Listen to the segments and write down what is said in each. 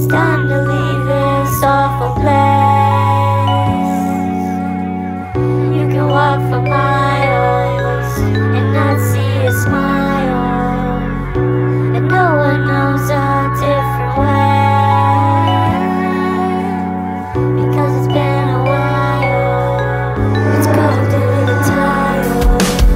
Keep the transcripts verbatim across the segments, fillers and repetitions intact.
time to leave this awful place. You can walk for miles and not see a smile, and no one knows a different way, because it's been a while. It's carved into the tile.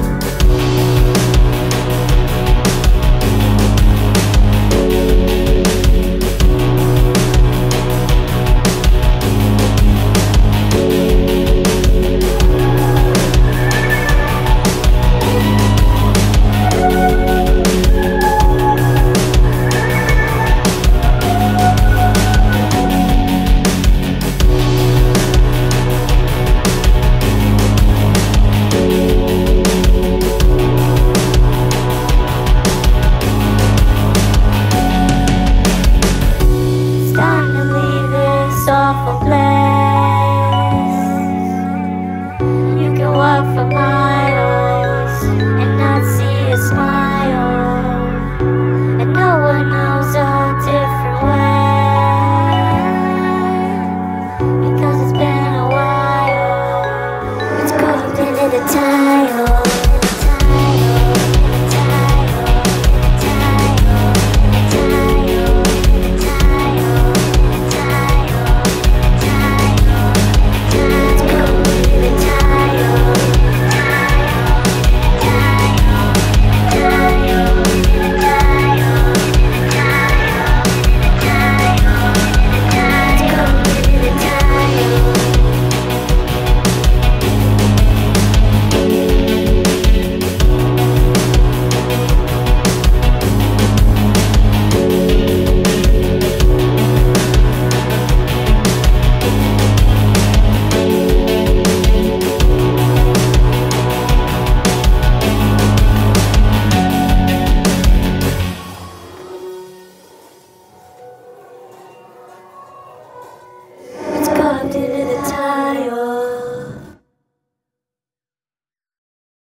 Awful place. You can walk for miles and not see a smile, and no one knows a different way, because it's been a while. It's carved into the tile. Carved into the tile.